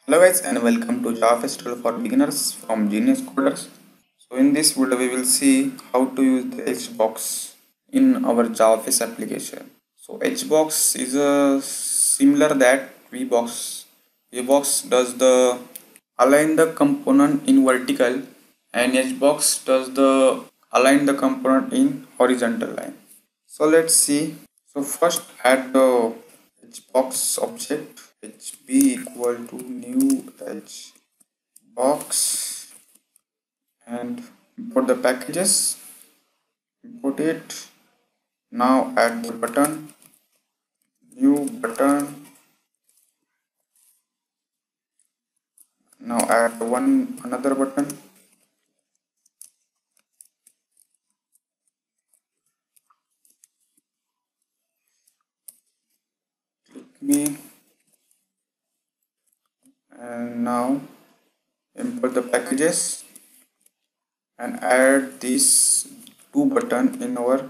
Hello guys and welcome to JavaFX tutorial for beginners from Genius Coders. So in this video we will see how to use the HBox in our JavaFX application. So HBox is a similar that VBox. VBox does the align the component in vertical and HBox does the align the component in horizontal line. So let's see. So first add the HBox object hb equal to new HBox and import the packages, import it. Now add the button, new button. Now add another button. Click me and now import the packages and add these two button in our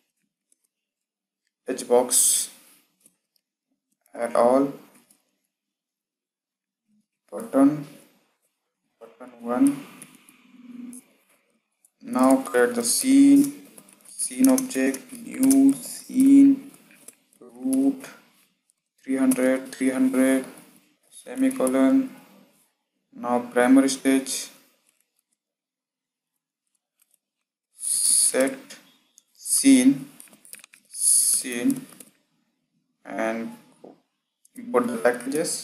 HBox. Add all button 1. Now create the scene object, new scene, root 300 semicolon. Now primary stage, set scene and import the packages.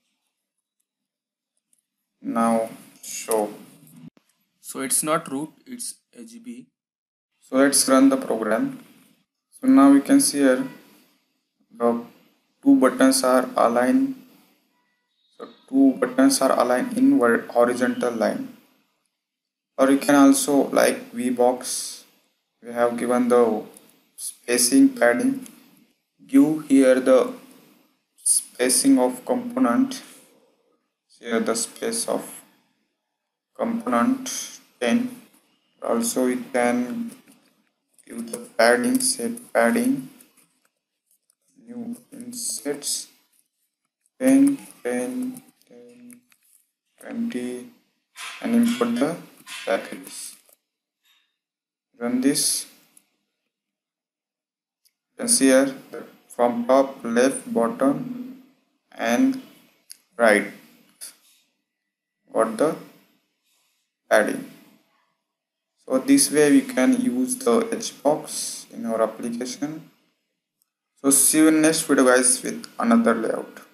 Now show. So it's not root, it's HB. So let's run the program. So now we can see here the two buttons are aligned. So two buttons are aligned in horizontal line. Or you can also, like VBox, we have given the spacing padding. Give here the spacing of component. Here the space of component 10. Also we can give the padding, set padding, new insets 10 20 and input the packages. Run this. You can see here from top, left, bottom and right got the padding. So this way we can use the HBox in our application. So see you in next video guys with another layout.